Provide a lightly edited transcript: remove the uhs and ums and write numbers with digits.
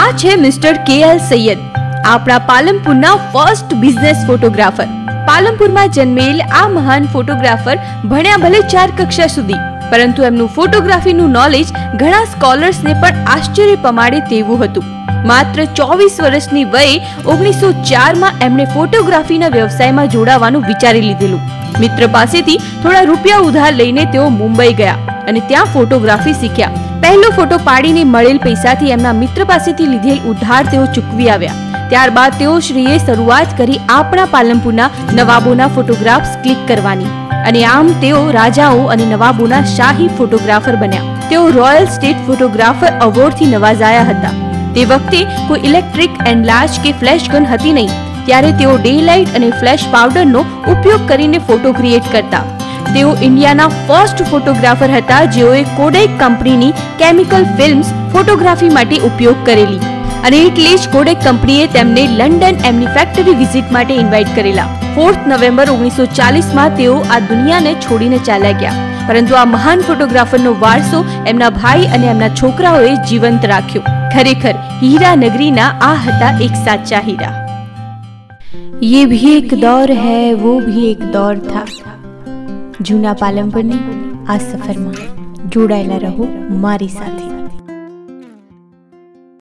છે mister KL Sayyed, આપણા પાલનપુરના ફર્સ્ટ બિઝનેસ ફોટોગ્રાફર। પાલનપુરમાં જન્મેલ આ મહાન ફોટોગ્રાફર ભણ્યા ભલે 4 કક્ષા સુધી, પરંતુ એમનું ફોટોગ્રાફીનું નોલેજ ઘણા સ્કોલર્સને પણ આશ્ચર્ય પમાડે તેવું હતું। માત્ર 24 વર્ષની વયે 1904માં એમણે ફોટોગ્રાફીના વ્યવસાયમાં જોડાવાનું વિચારી લીધેલું। મિત્ર પાસેથી થોડા રૂપિયા ઉધાર લઈને તેઓ મુંબઈ ગયા અને ત્યાં ફોટોગ્રાફી શીખ્યા। પહેલો ફોટો પાડીને મળેલ પૈસાથી એમના મિત્ર પાસેથી લીધેલ ઉધાર તેઓ ચૂકવી આવ્યા। ત્યારબાદ તેઓ શ્રીએ શરૂઆત કરી આપણા પાલનપુરના નવાબોના ફોટોગ્રાફ્સ ક્લિક કરવાની અને આમ તેઓ રાજાઓ અને નવાબોના શાહી ફોટોગ્રાફર બન્યા। તેઓ રોયલ સ્ટેટ ફોટોગ્રાફર એવોર્ડથી નવાજાયા હતા। તે વખતે કોઈ ઇલેક્ટ્રિક એનલાર્જ કે ફ્લેશ ગન હતી નહીં, ત્યારે તેઓ ડે લાઇટ અને ફ્લેશ પાવડરનો ઉપયોગ કરીને ફોટો ક્રિએટ કરતા। તેઓ ઇન્ડિયાના ફર્સ્ટ ફોટોગ્રાફર હતા જેઓએ કોડેક કંપનીની કેમિકલ ફિલ્મ્સ ફોટોગ્રાફી માટે ઉપયોગ કરેલી અને એટલે જ કોડેક કંપનીએ તેમને લંડન એમની ફેક્ટરી વિઝિટ માટે ઇન્વાઇટ કરેલા। 4 નવેમ્બર 1940માં તેઓ આ દુનિયાને છોડીને ચાલ્યા ગયા, પરંતુ આ મહાન ફોટોગ્રાફરનો વારસો એમના ભાઈ અને એમના છોકરાઓએ જીવંત રાખ્યો। ખરેખર હીરા નગરીના આ હતા એક સાચા હીરા। ये भी एक दौर है, वो भी एक दौर था। जूना पालनपुરની આ સફરમાં જોડાયેલા રહો મારી સાથે।